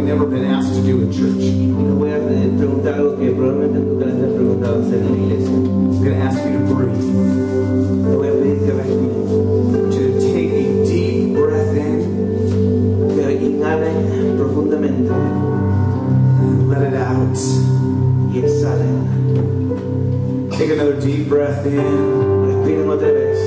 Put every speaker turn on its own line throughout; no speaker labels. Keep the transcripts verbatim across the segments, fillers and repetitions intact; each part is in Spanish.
never been asked to do in church.
Y te voy a preguntar algo que probablemente nunca les has preguntado hacer en la iglesia.
I'm going to ask you to breathe.
Te voy a pedir que respires.
I want you to take a deep breath in.
Que inhalen profundamente.
And let it out.
Y exhalen.
Take another deep breath in.
Respiren otra vez.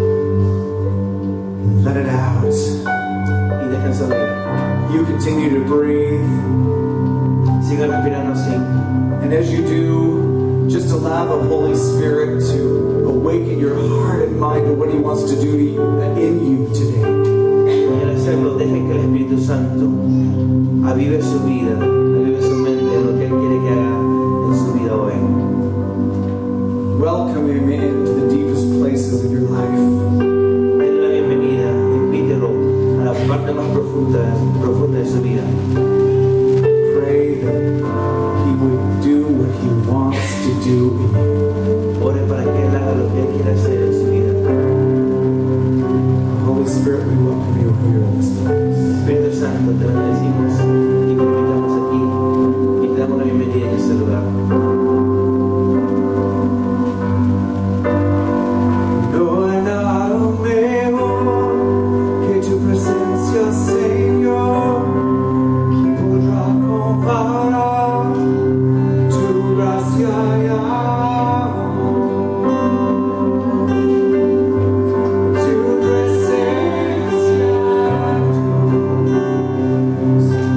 Let it out.
Y dejen salir.
You continue to breathe.
Sigan respirando así.
And as you do, just allow the Holy Spirit to awaken your heart and mind to what He wants to do to you, in you today.
Y al hacerlo, dejen que el Espíritu Santo avive su vida, avive su mente en lo que Él quiere que haga en su vida hoy.
Welcome Him into the deepest places of your life.
Denle la bienvenida, invítelo a la parte más profunda, profunda de su vida.
Pray that He would do what He wants to do in you.
Ore para que Él haga lo que Él quiere hacer en su vida.
Holy Spirit, we welcome you here in this place.
Espíritu Santo, te bendecimos y te invitamos aquí y te damos la bienvenida en este lugar.
No hay nada mejor que tu presencia, Señor, que podrá comparar tu gracia y amor. Tu presencia, tu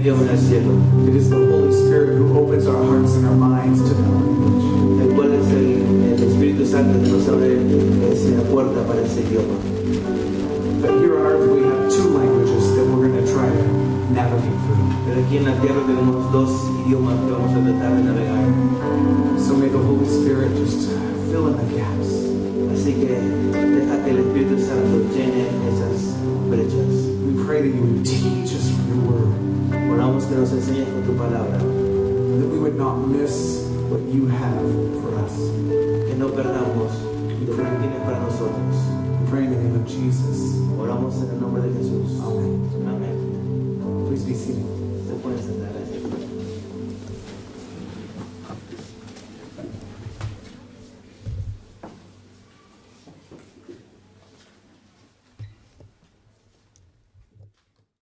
idioma en el cielo.
It is the Holy Spirit who opens our hearts and our minds to that language.
El cual es el, el Espíritu Santo que nos abre esa puerta para ese idioma.
But here on earth we have two languages that we're going to try to navigate through.
Pero aquí en la tierra tenemos dos idiomas que vamos a tratar de navegar.
So may the Holy Spirit just fill in the gaps.
Así que deja que el Espíritu Santo llene esas brechas.
We pray that you would teach us from your word.
Oramos que nos enseñes con tu palabra.
That we would not miss what you have for us.
Que no perdamos lo que tienes para nosotros.
We pray in the name of Jesus.
Oramos en el nombre de Jesús.
Amen.
Amén.
Please be seated.
Se pueden sentar.